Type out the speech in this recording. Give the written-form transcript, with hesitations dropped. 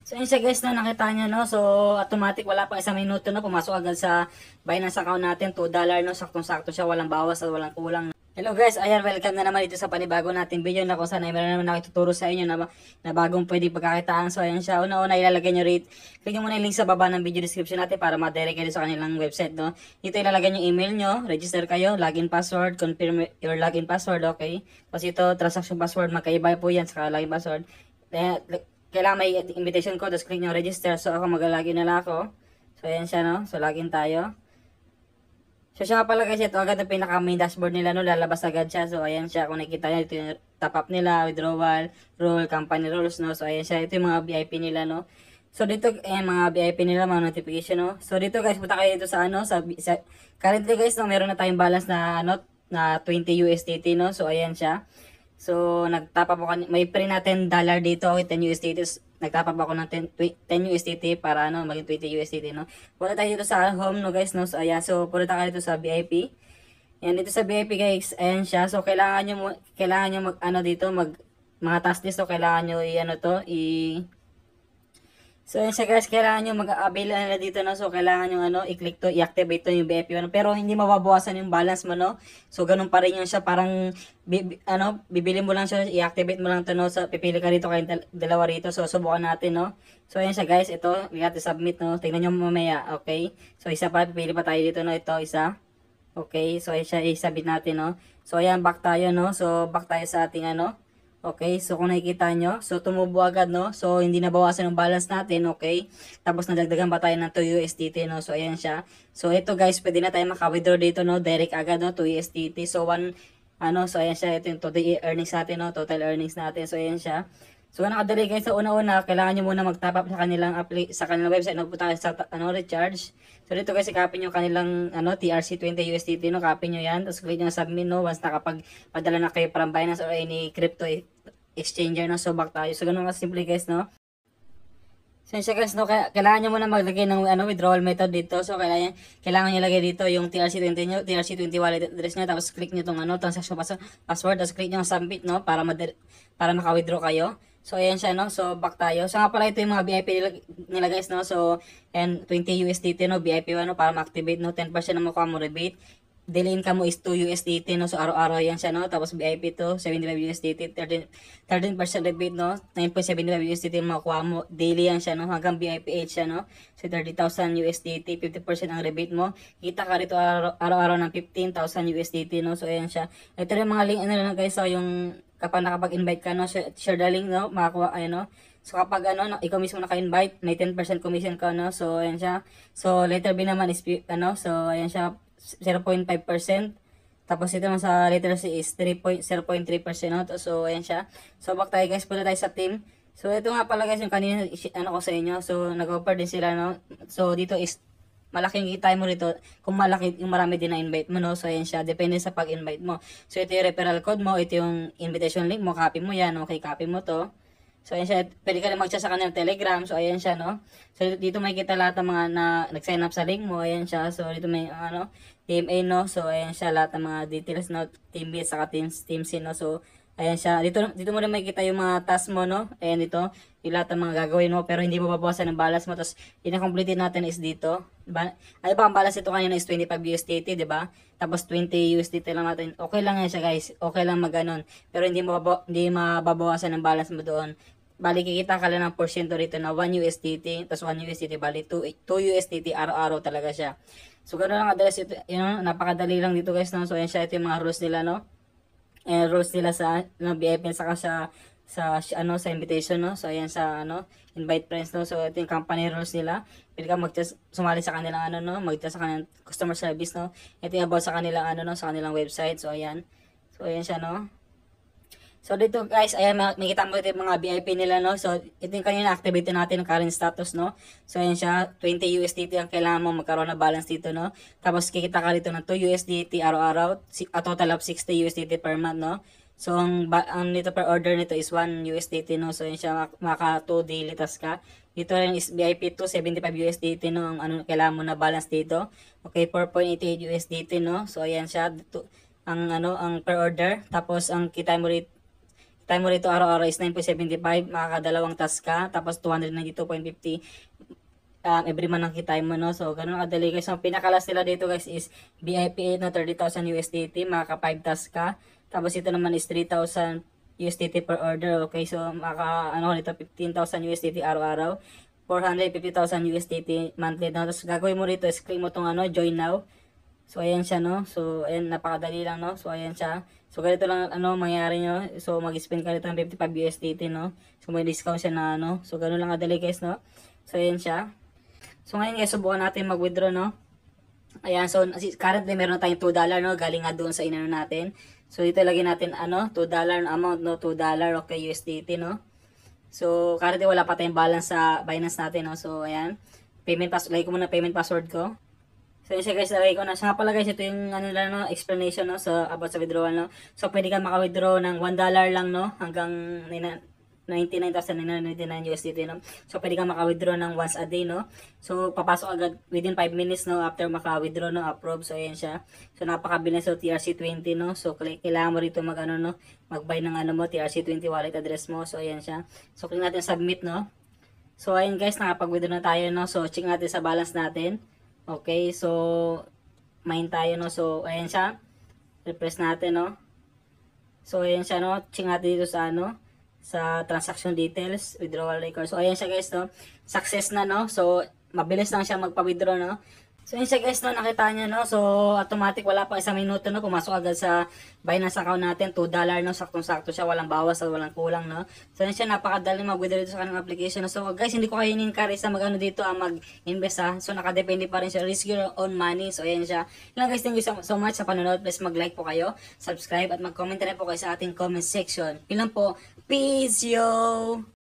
So yun siya guys, no, nakita nyo, no, so automatic wala pang isang minuto, no, pumasok agad sa Binance account natin, $2, no, saktong-sakto siya, walang bawas at walang kulang. Hello guys, ayan, welcome na naman dito sa panibago nating video na kung saan ay meron naman ako ituturo sa inyo na bagong pwede pagkakitaan. So ayan siya, una-una ilalagay nyo rate, click nyo muna yung link sa baba ng video description natin para ma-direct kayo sa kanilang website, no. Dito ilalagay nyo email nyo, register kayo, login password, confirm your login password, okay. Tapos ito, transaction password, magkaiba po yan sa login password. Kailangan may invitation code, tapos click nyo register. So ako mag-login na lang ako. So ayan siya, no, so login tayo. So siya nga pala guys, ito agad ang pinaka main dashboard nila, no, lalabas agad siya. So ayan siya, kung nakikita nyo, ito yung top up nila, withdrawal, rule, company rules, no. So ayan siya, ito yung mga VIP nila, no. So dito, mga VIP nila, mga notification, no. So dito guys, punta kayo dito sa, currently guys, no, meron na tayong balance na, na 20 USDT, no. So ayan siya. So, nagtapa po may pre natin dollar dito, okay, 10 USDT. Nagtapa pa ako ng 10 USDT para maging 20 USDT, no. Punta tayo dito sa home, no, guys, no. So, ayan. So, punta tayo dito sa VIP. Ayan, dito sa VIP, guys, ayan siya. So, kailangan nyo dito, mga task list, so, kailangan nyo So, yun siya guys, kailangan nyo mag-avail na dito, no. So, kailangan nyo, i-click to, i-activate to yung BFP, no. Pero, hindi mababawasan yung balance mo, no. So, ganun pa rin yun siya, parang, bibili mo lang siya, i-activate mo lang to, no. So, pipili ka rito, kayong dalawa rito. So, subukan natin, no. So, yun siya guys, ito, we have to submit, no. Tingnan nyo mamaya, okay. So, isa pa, pipili pa tayo dito, no. Ito, isa. Okay, so, ayan siya, i-submit natin, no. So, ayan, back tayo, no. So, back tayo sa ating, okay, so kung nakikita nyo, so tumubo agad, no? So, hindi nabawasan yung balance natin, okay? Tapos, nadagdagan pa tayo ng 2 USDT, no? So, ayan siya. So, ito guys, pwede na tayo maka-withdraw dito, no? Direct agad, no? 2 USDT. So, so, ayan siya. Ito yung total earnings natin, no? Total earnings natin. So, ayan siya. So, nakadali guys, sa una-una, kailangan nyo muna mag-top up sa kanilang website, no? Punta kayo sa, recharge. So, dito guys, i-copy nyo kanilang, TRC20 USDT, no? Copy nyo yan. Tapos, click nyo submit, no? Once nakapag-padala na kayo from Binance or any crypto exchanger, no? So, back tayo. So, ganun ka simple guys, no? So, siya guys, no? Kailangan nyo muna maglagay ng withdrawal method dito. So, kailangan nyo lagay dito yung TRC20 nyo, TRC20 wallet address nyo. Tapos, click nyo tong transaction password. Tapos, click nyo submit, no? Para maka-withdraw kayo. So, ayan siya, no? So, back tayo. So, nga pala ito yung mga VIP nila guys, no? So, and 20 USDT, no? VIP 1, no? Para ma-activate, no? 10% na makuha mo rebate. Daily income mo is 2 USDT, no? So, araw-araw yan siya, no? Tapos, VIP to, 75 USDT, 13% rebate, no? 9.75 USDT makukuha mo. Daily yan siya, no? Hanggang VIP 8 siya, no? So, 30,000 USDT, 50% ang rebate mo. Kita ka rito araw-araw ng 15,000 USDT, no? So, ayan siya. Ito rin mga link, lang guys, so, yung kapag nakapag-invite ka, no? Share the link, no? Makakuha, no? So, kapag, ikaw mismo naka-invite, may 10% commission ka, no? So, ayan siya. So, letter B naman is, so, ayan siya, 0.5%. Tapos ito naman sa letter C is 0.3%, no? So, ayan siya. So, back tayo guys, punta tayo sa team. So, ito nga pala guys, yung kanina, ko sa inyo. So, nag-offer din sila, no? So, dito is, malaking kita mo rito, kung malaki, yung marami din na invite mo, no? So, ayan siya, depende sa pag-invite mo. So, ito yung referral code mo, ito yung invitation link mo, copy mo yan, okay, copy mo to. So, ayan siya, pwede ka rin mag-chat sa kanilang Telegram. So, ayan siya, no? So, dito makikita lahat ng mga nag-sign up sa link mo. Ayan siya. So, dito may, TMA, no? So, ayan siya, lahat ng mga details, no? Team B, saka Team C, no? So, ayan siya. Dito mo rin makikita yung mga task mo, no? Ayan dito, yung lahat ng mga gagawin mo, pero hindi mo babawasan ng balance mo. Tapos, ina-complete natin is dito. Diba? Ano ba, ang balance ito kanina is 25 USDT, diba? Tapos, 20 USDT lang natin. Okay lang yan siya, guys. Okay lang mag-ganon. Pero, hindi mababawasan ng balance mo doon. Bali, kikita ka lang ng porsyento rito na 1 USDT, tapos 1 USDT, bali 2 USDT, araw-araw talaga siya. So, gano'n lang address ito, napakadali lang dito guys, no? So, yan siya, ito yung mga rules nila, no? Rules nila sa, BFN, saka sa invitation, no? So, ayan sa, invite friends, no? So, ito yung company rules nila. Pwede ka sumali sa kanilang, sa kanilang customer service, no? Ito yung about sa kanilang, sa kanilang website. So, ayan. So, ayan siya, no? So, dito guys, ayan, makikita mo ito yung mga VIP nila, no? So, ito yung kanina activate natin ng current status, no? So, ayan siya, 20 USDT ang kailangan mo magkaroon na balance dito, no? Tapos, kikita ka dito ng 2 USDT araw-araw, a total of 60 USDT per month, no? So, ang nito per order nito is 1 USDT, no? So, ayan siya, maka 2 daily task ka. Dito rin is VIP 2, 75 USDT, no? Ang kailangan mo na balance dito. Okay, 4.88 USDT, no? So, ayan siya, ang per order. Tapos, ang kita mo rito, Time mo rito araw-araw is 9.75, makakadalawang task ka, tapos 292.50 every month ang kitay mo, no? So, ganun kadali guys. So, pinakalas nila dito guys is BIP 8, no? 30,000 USDT, makaka 5 task ka. Tapos ito naman is 3,000 USDT per order, okay? So, ano nito, 15,000 USDT araw-araw. 450,000 USDT monthly, no? Tapos gagawin mo rito is click mo tong ano, join now. So, ayan siya, no? So, ayan, napakadali lang, no? So, ayan siya. So, ganito lang, ano, mangyari nyo. So, mag-spend ka rito ng 55 USDT, no? So, may discount siya na, ano? So, ganun lang kadali, guys, no? So, ayan siya. So, ngayon, guys, subukan natin mag-withdraw, no? Ayan, so, currently, meron na tayong $2, no? Galing nga doon sa inano natin. So, dito lagyan natin, ano, $2 na amount, no? $2, okay, USDT, no? So, currently, wala pa tayong balance sa Binance natin, no? So, ayan. Lagay ko muna payment password ko. So, yun siya guys, nalagay ko na. So, nga pala guys, ito yung ano lang, no, explanation, no, about sa withdrawal, no. So, pwede ka maka-withdraw ng $1 lang, no, hanggang 99,999 USDT, no. So, pwede ka maka-withdraw ng once a day, no. So, papasok agad within 5 minutes, no, after maka-withdraw, no, approve. So, ayan siya. So, napakabilis, so, TRC20, no. So, kailangan mo rito mag-ano, no, mag-buy ng ano mo, TRC20 wallet address mo. So, ayan siya. So, click natin submit, no. So, ayun guys, nakapag-withdraw na tayo, no. So, check natin sa balance natin. Okay, so, mine tayo, no. So, ayan siya. Refresh natin, no. So, ayan siya, no. Check natin dito sa, ano, sa transaction details, withdrawal record. So, ayan siya, guys, no. Success na, no. So, mabilis lang siya magpa-withdraw, no. So, yun siya guys, no, nakita nyo, no, so, automatic, wala pa isang minuto, no, pumasok agad sa Binance account natin, $2, no, saktong-sakto siya, walang bawas at walang kulang, no. So, yun siya, napakadali mag-withdraw dito sa kanyang application, no. So, guys, hindi ko kayo in-encourage na mag-ano dito, mag-invest, ha. So, nakadepende pa rin siya, risk your own money. So, ayan siya. Yun lang guys, thank you so much sa panonood. Please mag-like po kayo, subscribe, at mag-comment na rin po kayo sa ating comment section. Yun lang po. Peace, yo!